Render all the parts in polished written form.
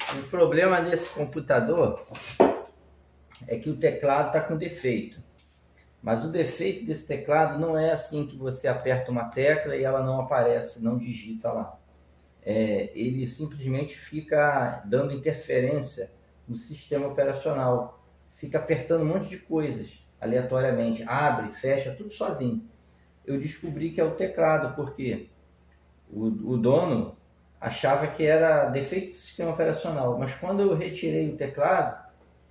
O problema nesse computador é que o teclado está com defeito. Mas o defeito desse teclado não é assim que você aperta uma tecla e ela não aparece, não digita lá. Ele simplesmente fica dando interferência no sistema operacional. Fica apertando um monte de coisas aleatoriamente. Abre, fecha, tudo sozinho. Eu descobri que é o teclado, porque o dono achava que era defeito do sistema operacional. Mas quando eu retirei o teclado,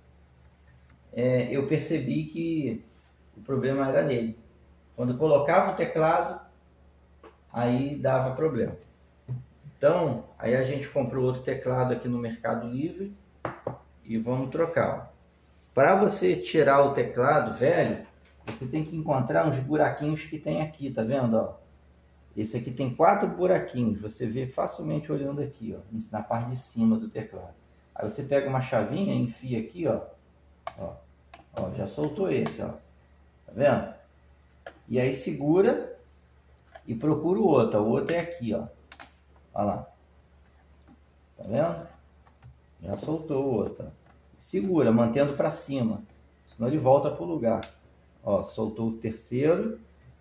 eu percebi que o problema era nele. Quando eu colocava o teclado, aí dava problema. Então, aí a gente comprou outro teclado aqui no Mercado Livre e vamos trocar. Para você tirar o teclado velho, você tem que encontrar uns buraquinhos que tem aqui, tá vendo? Ó? Esse aqui tem 4 buraquinhos, você vê facilmente olhando aqui, ó, na parte de cima do teclado. Aí você pega uma chavinha, enfia aqui, ó, ó, já soltou esse, ó, tá vendo? E aí segura e procura o outro, o outro é aqui, ó, olha lá, tá vendo? Já soltou o outro, ó. Segura, mantendo para cima, senão ele volta pro lugar. Ó, soltou o terceiro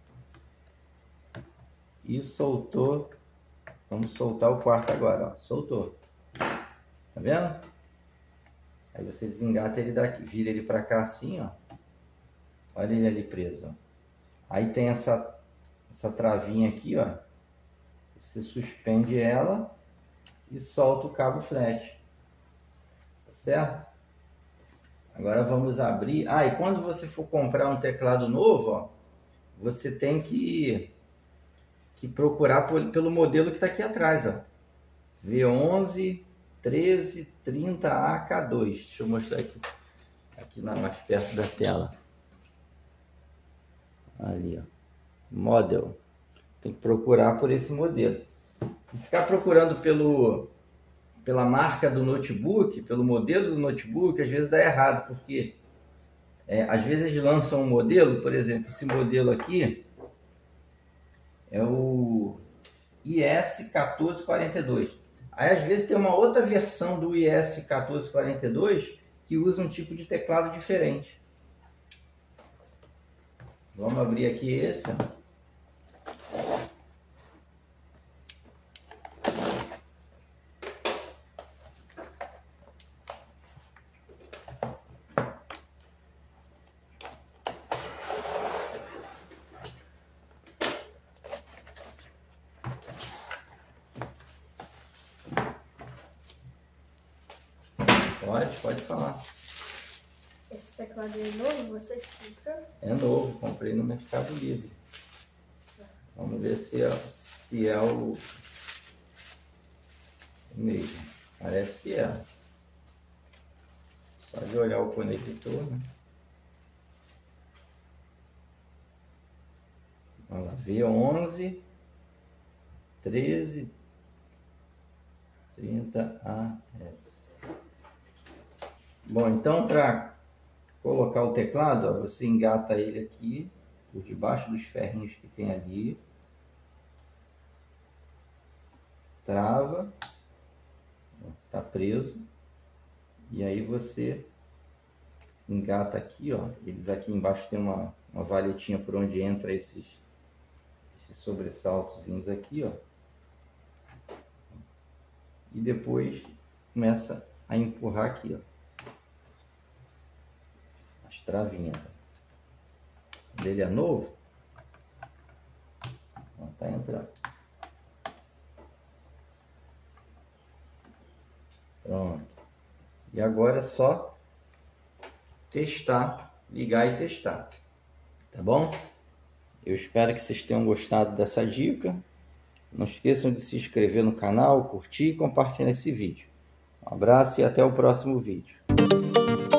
e soltou. Vamos soltar o quarto agora, ó. Soltou. Tá vendo? Aí você desengata ele daqui, vira ele para cá assim, ó. Olha ele ali preso, ó. Aí tem essa travinha aqui, ó. Você suspende ela e solta o cabo flat. Tá certo? Agora vamos abrir. E quando você for comprar um teclado novo, ó, você tem que procurar pelo modelo que está aqui atrás, ó. V11 1330AK2. Deixa eu mostrar aqui mais perto da tela. Ali, ó. Model. Tem que procurar por esse modelo. Se ficar procurando pela marca do notebook, pelo modelo do notebook, às vezes dá errado, porque às vezes eles lançam um modelo, por exemplo, esse modelo aqui é o IS1442. Aí às vezes tem uma outra versão do IS1442 que usa um tipo de teclado diferente. Vamos abrir aqui esse, ó. Pode falar. Esse teclado é novo? Você comprou? É novo, comprei no Mercado Livre. Vamos ver se é o mesmo. Parece que é. Só de olhar o conector, né? Olha lá, V11 1330AS. Bom, então para colocar o teclado, ó, você engata ele aqui por debaixo dos ferrinhos que tem ali, trava, tá preso, e aí você engata aqui, ó. Eles aqui embaixo tem uma valetinha por onde entra esses sobressaltozinhos aqui, ó, e depois começa a empurrar aqui, ó. Travinha dele é novo, ó, tá entrando. Pronto. E agora é só testar, ligar e testar, tá bom? Eu espero que vocês tenham gostado dessa dica. Não esqueçam de se inscrever no canal, curtir e compartilhar esse vídeo. Um abraço e até o próximo vídeo.